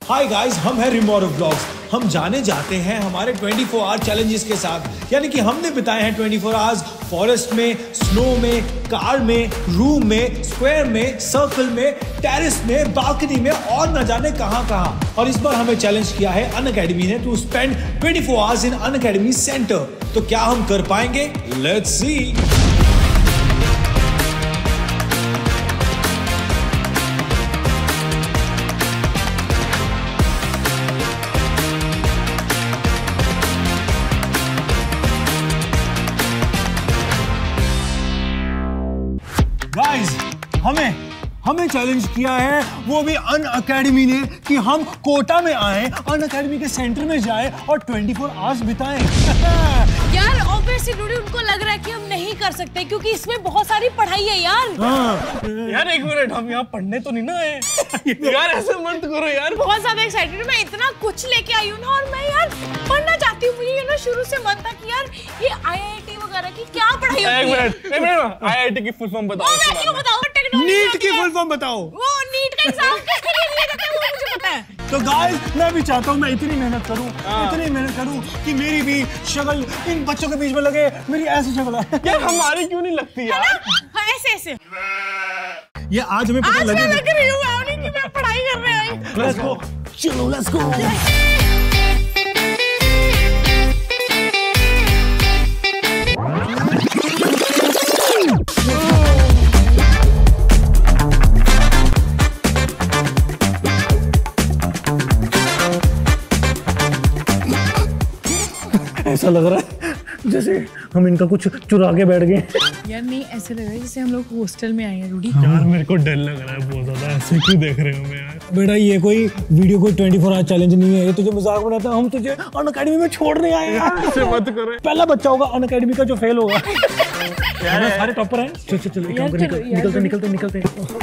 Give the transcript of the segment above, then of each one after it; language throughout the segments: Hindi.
हाय गाइस, हम हैं रिमोरो व्लॉग्स। हम जाने जाते हैं हमारे 24 आवर चैलेंजेस के साथ। यानी कि हमने बिताए हैं 24 आवर्स फॉरेस्ट में, स्नो में, कार में, रूम में, स्क्वायर में, सर्कल में, टेरेस में, बालकनी में और न जाने कहां। और इस बार हमें चैलेंज किया है अनअकैडमी ने to spend 24 hours in Unacademy centre. तो क्या हम कर पाएंगे? Let's see. गाइस, हमें चैलेंज किया है, वो भी अनअकैडमी ने, कि हम कोटा में आए, अनअकैडमी के सेंटर में जाए और 24 आवर्स बिताएं। यार ऑब्वियसली डूडी, उनको लग रहा है कि हम नहीं कर सकते क्योंकि इसमें बहुत सारी पढ़ाई है यार। यार एक मिनट, हम यहाँ पढ़ने तो नहीं ना आए। यार ऐसे मत करो यार। बहुत ज्यादा एक्साइटेड, मैं इतना कुछ लेके आई हूँ ना, और मैं यार पढ़ना चाहती हूँ। मुझे ना शुरू से मन था कि यार ये IIT वगैरह की क्या पढ़ाई होती है। एक मिनट, IIT की फुल फॉर्म बताओ। नीट की फुल फॉर्म बताओ। वो नीट का एग्जाम किसके लिए दिया जाता है वो मुझे पता है। तो गाइस, मैं भी चाहता हूँ मैं इतनी मेहनत करूँ कि मेरी भी शक्ल इन बच्चों के बीच में लगे। मेरी ऐसी शक्ल है यार, हमारी क्यों नहीं लगती यार? हाँ, ऐसे ये आज हमें पता लगे। लग रही हूँ कि मैं पढ़ाई करने आई। लेट्स गो, चलो लेट्स गो। ऐसा लग रहा है जैसे हम इनका कुछ चुरा के बैठ गए। यार नहीं, ऐसे लग रहा है जैसे हम लोग हॉस्टल में आए हैं रूडी। यार मेरे को डर लग रहा है बहुत ज्यादा। ऐसे क्यों देख रहे हो मैं यार? बेटा ये कोई वीडियो कोई 24 आवर चैलेंज नहीं है, ये तुझे मजाक बनाता है। हम तुझे अनअकैडमी में छोड़ने आए हैं। ऐसे मत करो। पहला बच्चा होगा अनअकैडमी का जो फेल होगा। यार सारे टॉपर हैं। चलो निकलते।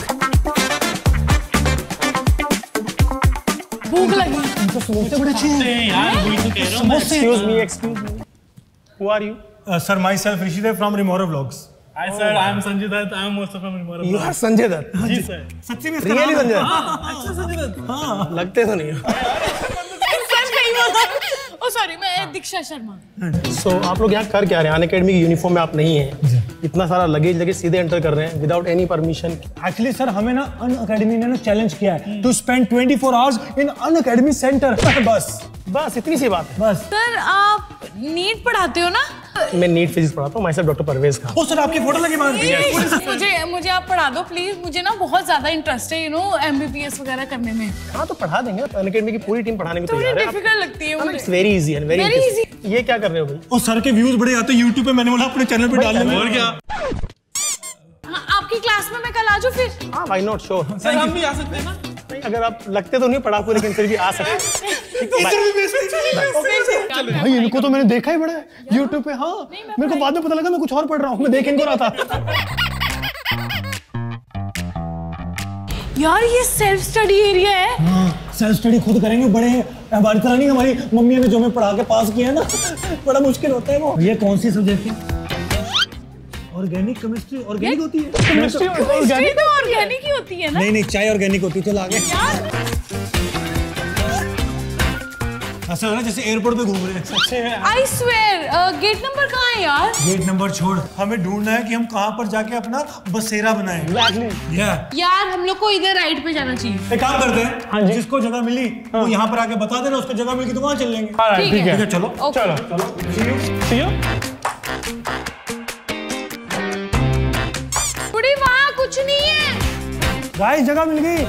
भूख लगी। समोसे बड़े अच्छे हैं यार, वही तो कह रहा हूं मैं। Excuse me. Who are you? Sir, myself Rishidev from Remoro Vlogs. Hi sir, I am Sanjay Dutt. I am also from Remoro. You are Sanjay Dutt. जी sir. सच्ची में Really Sanjay Dutt? अच्छा संजय दत्त। हाँ, लगते तो नहीं हो। सच नहीं बोला। ओ सॉरी, मैं दीक्षा शर्मा। So आप लोग यहाँ कर क्या रहे हैं? अनअकैडमी की यूनिफॉर्म में आप नहीं हैं। इतना सारा लगेज लेके सीधे एंटर कर रहे हैं without any permission. Actually sir, हमें ना अनअकैडमी ने ना चैलेंज किया है to spend 24 hours in Unacademy centre. बस इतनी सी बात है। बस। सर, आप नीट पढ़ाते हो ना? मैं नीट फिजिक्स पढ़ाता हूँ। Myself doctor Parvez Khan. Oh sir, आपकी फोटो लगी मान। मुझे आप पढ़ा दो प्लीज। मुझे ना बहुत ज्यादा इंटरेस्ट है MBBS वगैरह करने में। हाँ तो पढ़ा देंगे। अनअकैडमी की पूरी टीम पढ़ाने में थोड़ी तैयार है। डिफिकल्ट लगती है मुझे। It's very easy and very easy. ये क्या कर रहे हो भाई? ओ सर के व्यूज बड़े आते हैं YouTube पे। मैंने बोला अपने चैनल पे डाल देंगे। और क्या? हाँ, आपकी क्लास में मैं कल आ जाऊँ फिर? हाँ, व्हाई नॉट, श्योर। सर हम भी आ सकते हैं ना? अगर आप लगते तो नहीं पढ़ाकू, लेकिन फिर भी आ सकते हैं। भाई इनको तो मैंने देखा ही बड़ा है YouTube पे। हाँ, मेरे को बाद में पता लगा मैं कुछ और पढ़ रहा हूँ। मैं देख इनको रहा था। यार ये सेल्फ स्टडी एरिया है। हाँ, सेल्फ स्टडी खुद करेंगे। बड़े हैं हमारी तरह नहीं। हमारी मम्मी ने जो हमें पढ़ा के पास किया है ना, बड़ा मुश्किल होता है वो। ये कौन सी सब्जेक्ट है? Organic chemistry. ऑर्गेनिक होती है केमिस्ट्री ऑर्गेनिक तो ऑर्गेनिक ही होती है ना? नहीं, चाय ऑर्गेनिक होती है। चल आगे। ऐसा लग रहा है जैसे एयरपोर्ट पे घूम रहे हैं। आई स्वेयर, गेट नंबर कहाँ है यार? गेट नंबर छोड़, हमें ढूंढना है कि हम कहाँ पर जाके अपना बसेरा बनाएं। यार हम लोग को इधर राइट पे जाना चाहिए। एक काम करते हैं, जिसको जगह मिली वो यहाँ पर आके बता देना। उसको जगह मिल गई तो वहाँ चल लेंगे। ठीक है, चलो। वहाँ कुछ नहीं है। गाइस, जगह मिल गई।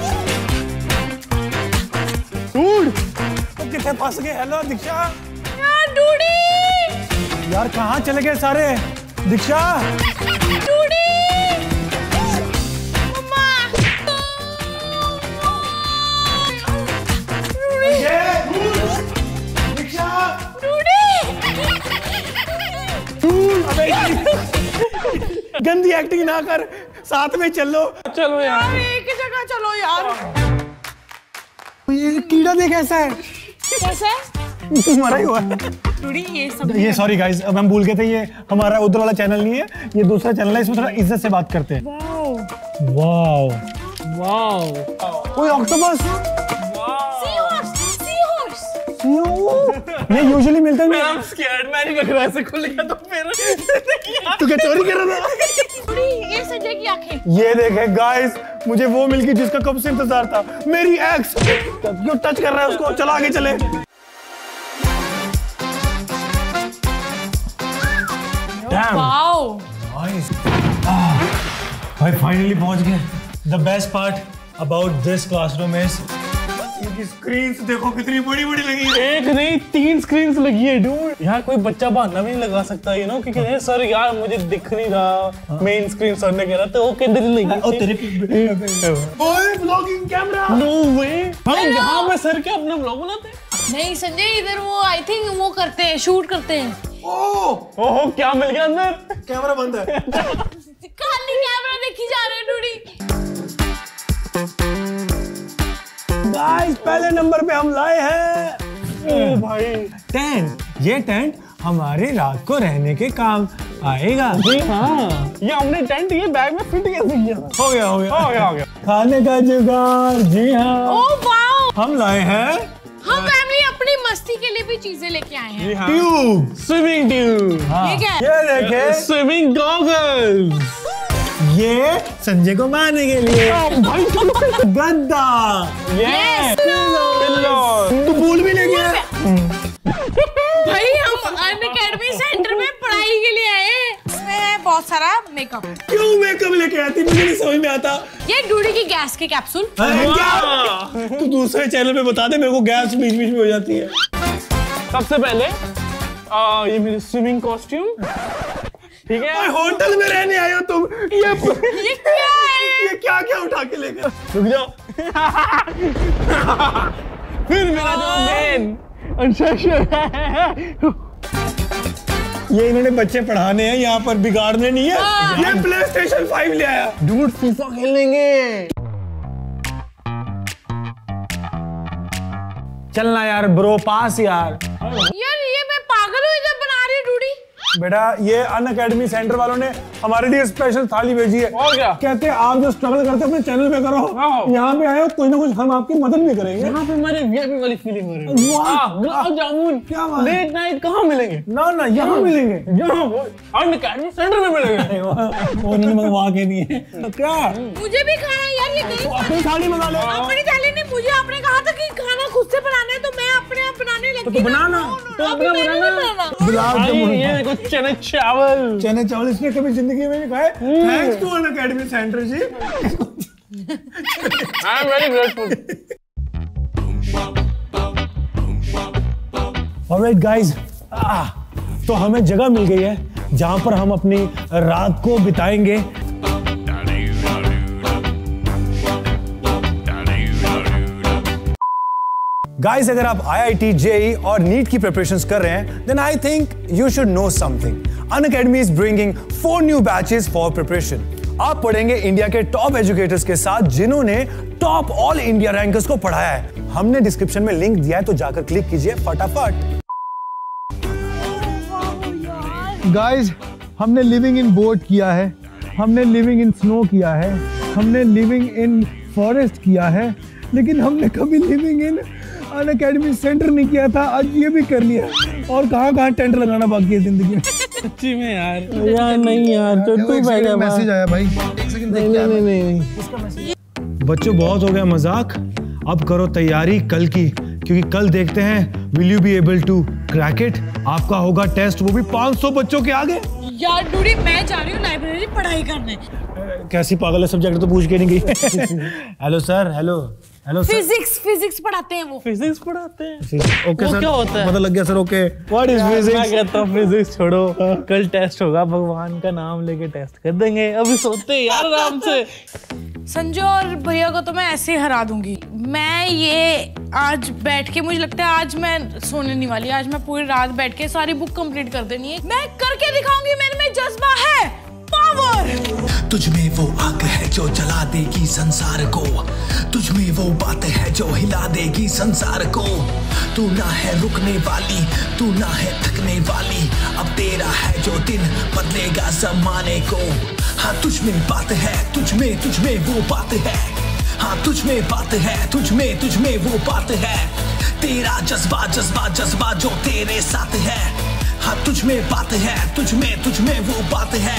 तो कितने फंस गए। हेलो दीक्षा। यार डूडी। यार कहाँ चले गए सारे? दीक्षा। डूडी। मम्मा। दीक्षा। गंदी एक्टिंग ना कर, साथ में चलो। चलो यार, एक जगह चलो यार। ये कीड़ा देख कैसा है? कैसा है? मरा ही हुआ है। ये सॉरी गाइस, अब हम भूल गए थे। ये हमारा उधर वाला चैनल नहीं है, ये दूसरा चैनल है। इसमें थोड़ा इज्जत से बात करते हैं। वाओ वाओ, कोई ऑक्टोपस। ये यूजुअली मिलता है। I'm scared, मैं नहीं लग रहा ऐसे खुल गया तो फिर तू क्या चोरी कर रहा था? ये संजय की आंखें। ये देखे गाइस, मुझे वो मिल गई जिसका कब से इंतजार था, मेरी एक्स। क्यों टच कर रहा है उसको? चला आगे चले। Wow Nice. भाई फाइनली पहुंच गए। The best part about this classroom is screens देखो कितनी बड़ी बड़ी लगी है। एक नहीं 3 स्क्रीन्स लगी है डूड। यहाँ कोई बच्चा बहाना भी नहीं लगा सकता यू नो क्योंकि सर यार मुझे दिख नहीं रहा मेन स्क्रीन सर ने कह रहा तो वो किधर लगी ओए व्लॉगिंग कैमरा। नो वे हम यहाँ पे सर के अपना व्लॉग बनाते हैं। नहीं संजय, इधर वो आई थिंक वो करते हैं, शूट करते हैं। ओहो क्या मिल गया अंदर? कैमरा बंद है। खाली कैमरा देखी जा रहे हैं डूडी। गाइस पहले नंबर पे हम लाए हैं ओ भाई टेंट। ये टेंट हमारे रात को रहने के काम आएगा। जी हाँ, ये हमने टेंट ये बैग में फिट कैसे किया था? हो गया हो गया हो गया हो गया। खाने का जुगाड़। जी हाँ, ओह वाओ, हम लाए हैं हम फैमिली अपनी मस्ती के लिए भी चीजें लेके आए हैं। ट्यूब। स्विमिंग ट्यूब, ये क्या है? ये देखे, स्विमिंग गॉगल्स, ये संजय को मारने के लिए गद्दा। Yes, तू भूल भी नहीं गया। भाई हम अनअकैडमी सेंटर में पढ़ाई के लिए आए हैं। इसमें है बहुत सारा मेकअप। क्यों मेकअप लेके आती, मुझे नहीं समझ में आता। ये डूडी की गैस के कैप्सूल। तू दूसरे चैनल पे बता दे, मेरे को गैस बीच बीच में हो जाती है। सबसे पहले ये मेरी स्विमिंग कॉस्ट्यूम, ठीक है। होटल में रहने आए हो तुम, ये क्या है? ये क्या क्या उठा के लेके? रुक जाओ। फिर मेरा जो मेन ये इन्होंने बच्चे पढ़ाने हैं, यहाँ पर बिगाड़ने नहीं है। ये PlayStation 5 ले आया। डूड फीफा खेलेंगे। चलना यार ब्रो, पास यार। यार ये मैं पागल हूँ, इधर बना रही हूँ डूडी। बेटा ये अनअकैडमी सेंटर वालों ने हमारे लिए स्पेशल थाली भेजी है। और क्या? कहते हैं आप जो स्ट्रगल करते हैं अपने चैनल पे करो। यहाँ पे आए हो, कुछ ना कुछ हम आपकी मदद भी करेंगे। यहाँ पे हमारे वीआईपी वाली फीलिंग हो रही है। वाह, गुलाब जामुन क्या बात है। लेट नाइट कहाँ मिलेंगे? ना ना यहाँ मिलेंगे। यहाँ अनअकैडमी सेंटर में मिलेंगे। उन्होंने मंगवा के दिए। क्या मुझे भी खाना है यार, ये गरीब अपनी थाली मंगा ले। अपनी थाली नहीं, मुझे आपने कहा था कि खाना खुद से बनाना है तो मैं अपने आप बनाने लगी। तो बनाना। तो अभी अपना मैंने बनाना। नहीं बनाना। गुलाब जामुन, ये देखो चने चावल। चने चावल इसने कभी जिंदगी में नहीं खाए। Thanks to Unacademy centre ji. I am very grateful. Alright guys, तो हमें जगह मिल गई है जहां पर हम अपनी रात को बिताएंगे। गाइस अगर आप IIT, JEE और नीट की प्रिपरेशंस कर रहे हैं, then I think you should know something. Unacademy is bringing 4 new batches for preparation. आप पढ़ेंगे इंडिया के टॉप एजुकेटर्स के साथ जिन्होंने टॉप ऑल इंडिया रैंकर्स को पढ़ाया है। हमने डिस्क्रिप्शन में लिंक दिया है, तो जाकर क्लिक कीजिए फटाफट। गाइस हमने लिविंग इन बोट किया है, हमने लिविंग इन स्नो किया है, हमने लिविंग इन फॉरेस्ट किया है, लेकिन हमने कभी लिविंग इन अनअकैडमी सेंटर नहीं किया था। आज ये भी कर लिया। और कहाँ टेंट लगाना बाकी है जिंदगी में। सच्ची में यार नहीं यार तो तू पहले मैसेज आया भाई, एक सेकंड देख क्या नहीं। बच्चों बहुत हो गया मजाक, अब करो तैयारी कल की, क्योंकि कल देखते हैं will you be able to crack it. आपका होगा टेस्ट, वो भी 500 बच्चों के आगे। यार डूडी मैं जा रही हूँ लाइब्रेरी पढ़ाई करने। कैसी पागल है, सब्जेक्ट तो पूछ के नहीं गई। Hello sir, hello hello sir. Physics पढ़ाते हैं वो। फिजिक्स पढ़ाते हैं। ओके वो सर, क्या होता है? पता लग गया सर। ओके, व्हाट इज मैं फिजिक्स? कहता हूँ फिजिक्स छोड़ो, कल टेस्ट होगा, भगवान का नाम लेके टेस्ट कर देंगे। अभी सोते हैं यार आराम से। संजय और भैया को तो मैं ऐसे ही हरा दूंगी। मैं ये आज बैठ के, मुझे लगता है आज मैं सोने नहीं वाली। आज मैं पूरी रात बैठ के सारी बुक कंप्लीट कर देनी है। मैं करके दिखाऊंगी, मेरे में जज्बा है, पावर। तुझ में वो आग है जो जला देगी संसार को, तुझ में वो बात है जो हिला देगी संसार को। तू ना है रुकने वाली, तू ना है थकने वाली, अब तेरा है जो दिन बदलेगा जमाने को। हाँ तुझ में बात है, तुझ में वो बात है। हाँ तुझ में बात है, तुझ में वो बात है। तेरा जज्बा जज्बा जज्बा जो तेरे साथ है, हाँ तुझ में बात है, तुझ में वो बात है।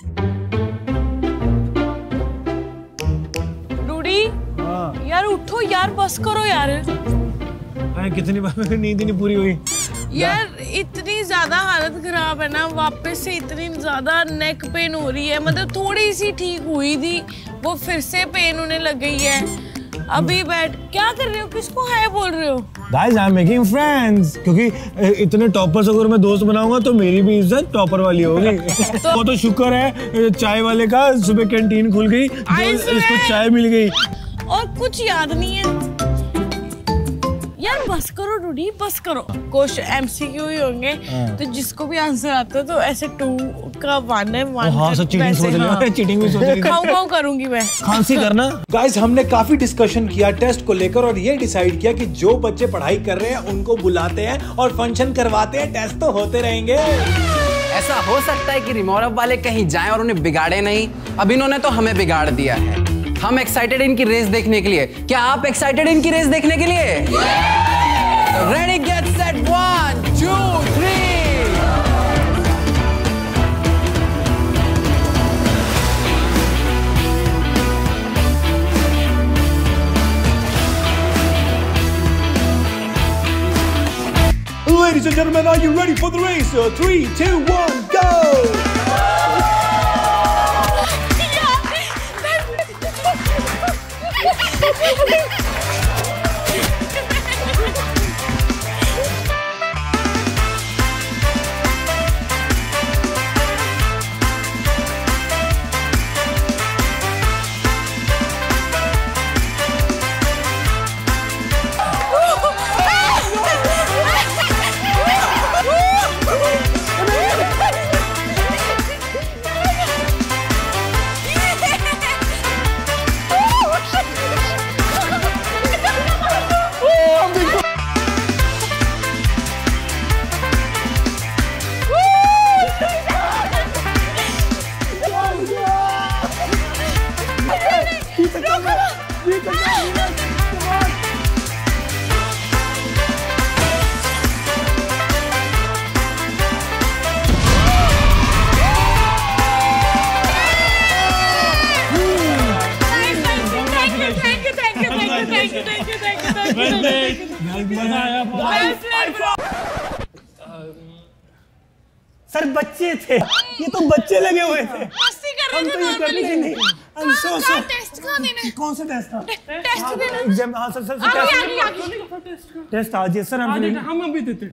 रूडी यार उठो यार, बस करो यार। कितनी बार मेरी नींद ही नहीं पूरी हुई यार इतनी ज्यादा हालत खराब है ना, वापस से इतनी ज्यादा नेक पेन हो रही है। मतलब थोड़ी सी ठीक हुई थी, वो फिर से पेन होने लग गई है। अभी बैठ क्या कर रहे हो, किसको हाय बोल रहे हो? Guys I am making friends, क्योंकि इतने टॉपर्स अगर मैं दोस्त बनाऊंगा तो मेरी भी इज्जत टॉपर वाली होगी। वो तो शुक्र है चाय वाले का, सुबह कैंटीन खुल गई, इसको चाय मिल गई। और कुछ याद नहीं है यार, बस करो रूडी, बस करो। क्वेश्चन एमसीक्यू ही होंगे, तो जिसको भी आंसर आता है तो ऐसे 2 का 1 है 1। हाँ सर चीटिंग सोच रहे, चीटिंग भी सोच रही। खाऊं करूंगी मैं, खांसी करना। गाइस हमने काफी डिस्कशन किया टेस्ट को लेकर और ये डिसाइड किया कि जो बच्चे पढ़ाई कर रहे हैं उनको बुलाते हैं और फंक्शन करवाते हैं, टेस्ट तो होते रहेंगे। ऐसा हो सकता है कि रिमोरव वाले कहीं जाएं और उन्हें बिगाड़े नहीं। अब इन्होंने तो हमें बिगाड़ दिया है। हम एक्साइटेड इनकी रेस देखने के लिए। क्या आप एक्साइटेड इनकी रेस देखने के लिए? Ready get set 1 2 3। Ladies and gentlemen, are you ready for the race? 3, 2, 1, go! Sir बच्चे थे, ये तो बच्चे लगे हुए थे। मस्ती कर रहे हम थे तो ये करते ही नहीं। I'm so sorry। टेस्ट कहाँ देना? कौन सा टेस्ट था? टेस्ट देना। एग्जाम। हाँ सर टेस्ट आज सर हम भी देते।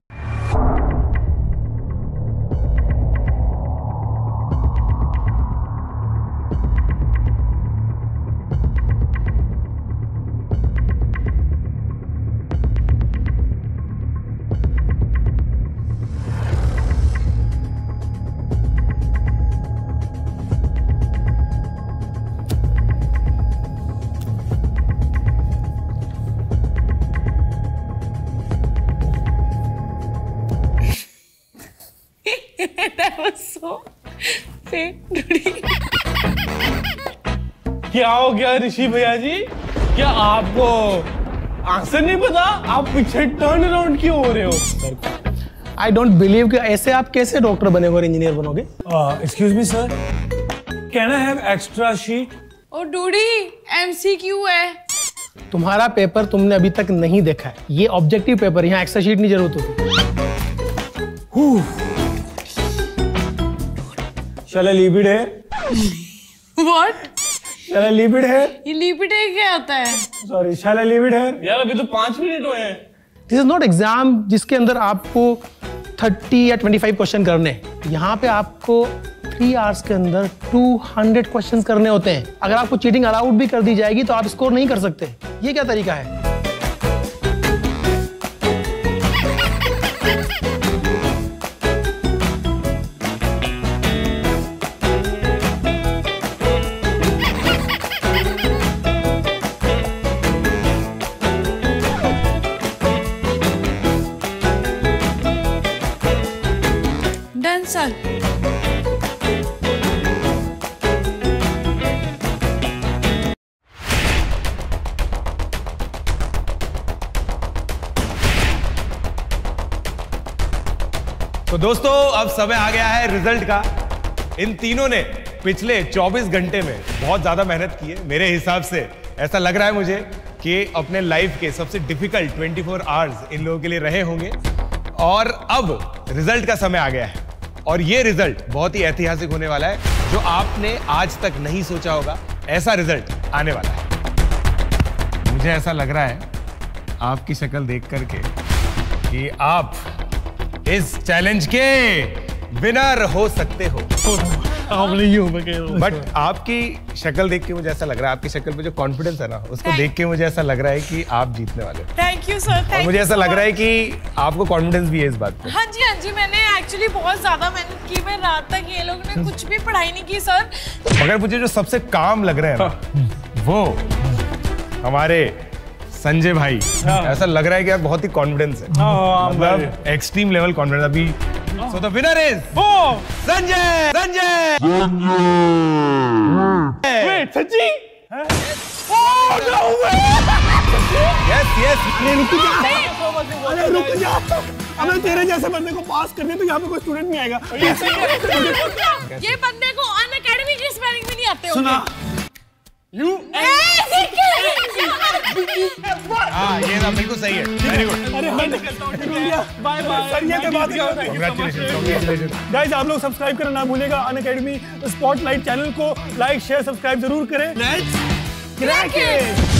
That was so fake, Rudy. क्या हो गया ऋषि भैया जी? क्या आपको आंसर नहीं पता? आप पीछे टर्न अराउंड क्यों हो रहे हो? आई डोंट बिलीव कि ऐसे आप कैसे डॉक्टर बनेगे और इंजीनियर बनोगे। Excuse me sir, can I have extra sheet? और डूडी एमसीक्यू है। तुम्हारा पेपर तुमने अभी तक नहीं देखा है, ये ऑब्जेक्टिव पेपर, यहाँ एक्स्ट्रा शीट नहीं जरूरत होती। Shall I leave it here? What? Shall I leave it here? ये लिपिटे क्या होता है? Sorry, shall I leave it here? यार अभी तो 5 मिनट हुए हैं। दिस इज नॉट एग्जाम जिसके अंदर आपको 30 या 25 क्वेश्चन करने हैं। यहाँ पे आपको 3 आवर्स के अंदर 200 क्वेश्चन करने होते हैं। अगर आपको चीटिंग अलाउड भी कर दी जाएगी तो आप स्कोर नहीं कर सकते। ये क्या तरीका है? Done sir. तो दोस्तों अब समय आ गया है रिजल्ट का। इन तीनों ने पिछले 24 घंटे में बहुत ज्यादा मेहनत की है। मेरे हिसाब से ऐसा लग रहा है मुझे कि अपने लाइफ के सबसे डिफिकल्ट 24 आवर्स इन लोगों के लिए रहे होंगे। और अब रिजल्ट का समय आ गया है और ये रिजल्ट बहुत ही ऐतिहासिक होने वाला है, जो आपने आज तक नहीं सोचा होगा। ऐसा रिजल्ट आने वाला है। मुझे ऐसा लग रहा है आपकी शक्ल देख करके कि आप इस चैलेंज के विनर हो सकते हो। बट आपकी शक्ल देख के मुझे ऐसा लग रहा है, आपकी शक्ल पे जो कॉन्फिडेंस है ना, उसको देख के मुझे ऐसा लग रहा है कि आप जीतने वाले हो। Thank you sir. और मुझे ऐसा लग रहा है कि आपको कॉन्फिडेंस भी है इस बात पे। हाँ जी, मैंने एक्चुअली बहुत ज्यादा मेहनत की। मैं रात तक ये लोग ने कुछ भी पढ़ाई नहीं की सर। मगर मुझे जो सबसे काम लग रहा है ना, वो हमारे संजय भाई। ऐसा लग रहा है कि यार बहुत ही कॉन्फिडेंस है, मतलब एक्सट्रीम लेवल कॉन्फिडेंस। अभी so the winner is Sanjay. Wait, सच्ची? यस। अरे रुक जा। अबे तेरे जैसे बंदे को पास करने तो यहाँ पे कोई स्टूडेंट नहीं आएगा। ये बंदे को अनअकैडमी की स्पेलिंग भी नहीं आते होंगे। सुना हाँ, ये ना बिल्कुल सही है। Very good. Bye bye. Congratulations. Guys, आप लोग सब्सक्राइब करना ना भूलिएगा अनअकैडमी स्पॉटलाइट चैनल को। लाइक शेयर सब्सक्राइब जरूर करें। Let's crack it.